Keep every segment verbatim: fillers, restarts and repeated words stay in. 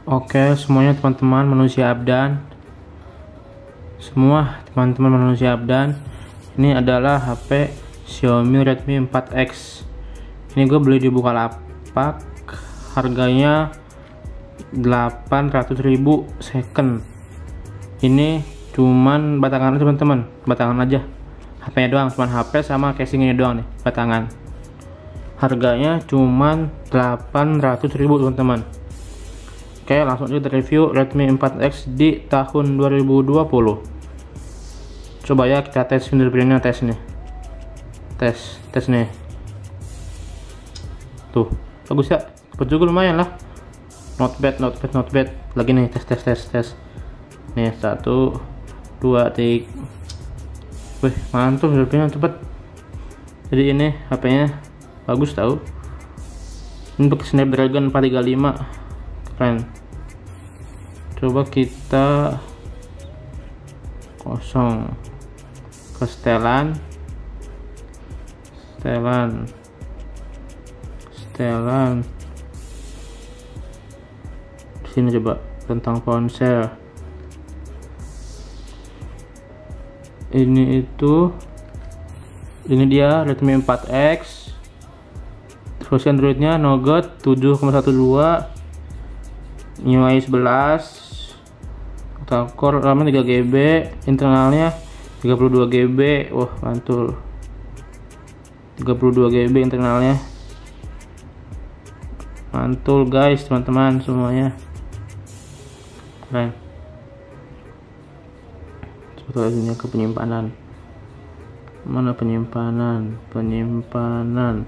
Oke, semuanya teman-teman manusia abdan. Semua teman-teman manusia abdan. Ini adalah H P Xiaomi Redmi empat X. Ini gue beli di Bukalapak. Harganya delapan ratus ribu second. Ini cuman batangan teman-teman, batangan aja. H P-nya doang, cuman H P sama casingnya doang nih, batangan. Harganya cuman delapan ratus ribu teman-teman. Oke, langsung aja review Redmi empat X di tahun dua ribu dua puluh. Coba ya kita tes fingerprintnya, tes nih. Tes, tes nih. Tuh, bagus ya? Cepet juga lumayan lah. Not bad, not bad, not bad. Lagi nih, tes, tes, tes, tes. Nih, satu, dua, tiga. Wih, mantul fingerprintnya cepet. Jadi ini H P-nya bagus tahu. Ini untuk Snapdragon empat tiga lima. Keren. Coba kita kosong ke setelan setelan setelan di sini, coba tentang ponsel. Ini itu ini dia Redmi empat X. Versi Androidnya Nougat tujuh koma satu dua, M I U I sebelas, octa-core, RAM tiga G B, internalnya tiga puluh dua G B. Wah, mantul. tiga puluh dua G B internalnya. Mantul guys, teman-teman semuanya. Keren. Sebetulnya ke penyimpanan. Mana penyimpanan? Penyimpanan.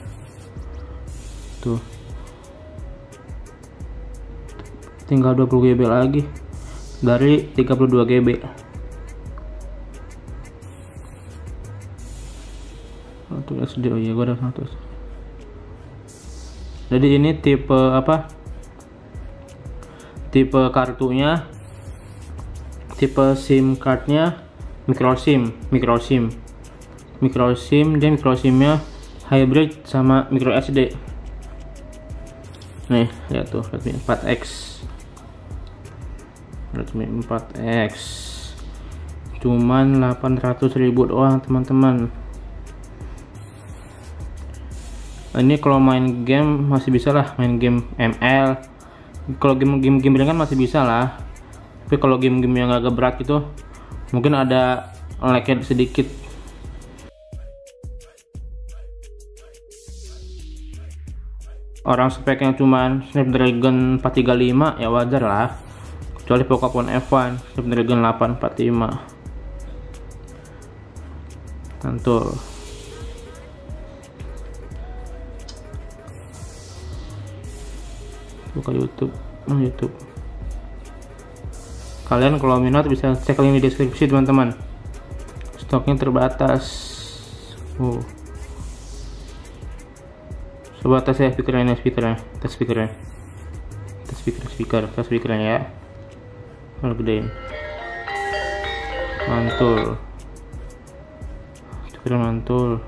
Tuh. Tinggal dua puluh G B lagi dari tiga puluh dua G B. Satu S D, oh iya gua ada satu. Jadi ini tipe apa? Tipe kartunya, tipe SIM cardnya micro SIM, micro SIM, micro SIM dan micro SIMnya hybrid sama micro S D. Nih, lihat tuh Redmi empat X. Redmi empat X cuman delapan ratus ribu doang teman-teman. Ini kalau main game masih bisa lah, main game M L. Kalau game-game game ringan masih bisa lah, tapi kalau game-game yang agak berat gitu mungkin ada lag-nya sedikit. Orang speknya cuman Snapdragon empat tiga lima ya wajar lah, kecuali Pocophone F satu Snapdragon delapan empat lima. Mantul. Buka YouTube, oh, YouTube. Kalian kalau minat bisa cek link di deskripsi teman-teman. Stoknya terbatas. Oh. Coba tes ya speakernya, speakernya, tes speakernya, tes speaker, speaker, tes speakernya ya. Kalau gedein, mantul, speaker mantul.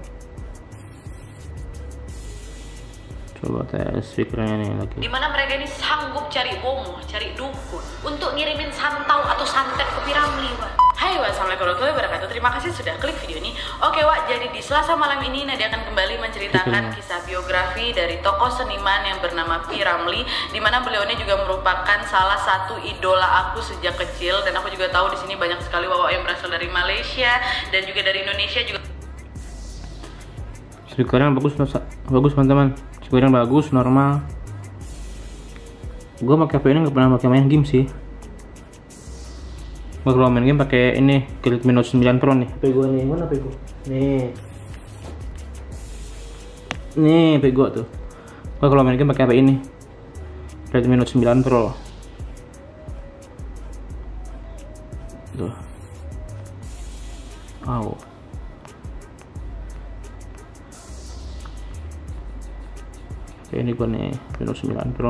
Coba tes speakernya nih lagi. Dimana mereka ini sanggup cari bomoh, cari dukun untuk ngirimin santau atau santet ke Piramli, Wak. Hai, wassalamualaikum warahmatullahi wabarakatuh. Terima kasih sudah klik video ini. Oke, Wak, jadi di Selasa malam ini Nadia akan kembali menceritakan kisah biografi dari tokoh seniman yang bernama Piramli, di mana beliau ini juga merupakan salah satu idola aku sejak kecil, dan aku juga tahu di sini banyak sekali Wak yang berasal dari Malaysia dan juga dari Indonesia juga. Speakernya bagus, bagus teman-teman. Speakernya bagus, normal. Gue pakai H P ini nggak pernah pakai main game sih. Gue kalau main game pakai ini Redmi Note sembilan Pro nih. H P gue nih, mana H P gue? Nih, nih H P gue tuh. Gue kalau main game pakai H P ini Redmi Note sembilan Pro. Tuh. Wow. Oke, ini gue nih Redmi Note sembilan Pro.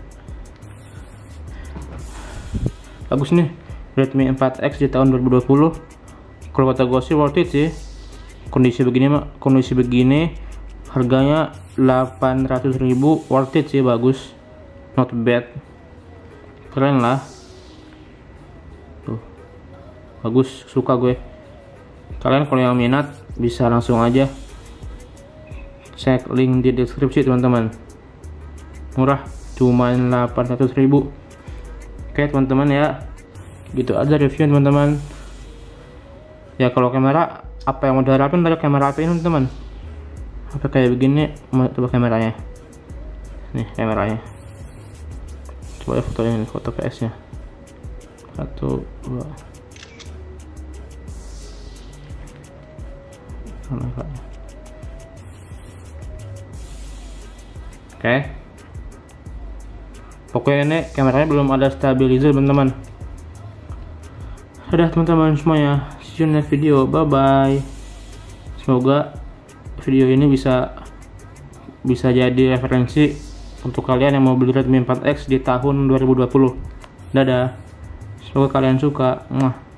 Bagus nih Redmi empat X di tahun dua ribu dua puluh. Kalau kata gue sih worth it sih. Kondisi begini mah, kondisi begini harganya delapan ratus ribu, worth it sih, bagus, not bad. keren lah tuh, bagus, suka gue. Kalian kalau yang minat bisa langsung aja cek link di deskripsi teman-teman, murah, cuma delapan ratus ribu. Oke teman-teman ya, gitu aja review teman-teman ya. Kalau kamera, apa yang udah harapin dari kamera H P ini teman-teman, apa kayak begini. Mau coba kameranya, nih kameranya, coba ya fotonya, ini foto P S nya, satu dua. Oke, pokoknya ini kameranya belum ada stabilizer teman-teman. Udah teman-teman semuanya, see you next video, bye bye. Semoga video ini bisa bisa jadi referensi untuk kalian yang mau beli Redmi empat X di tahun dua ribu dua puluh. Dadah, semoga kalian suka. Mwah.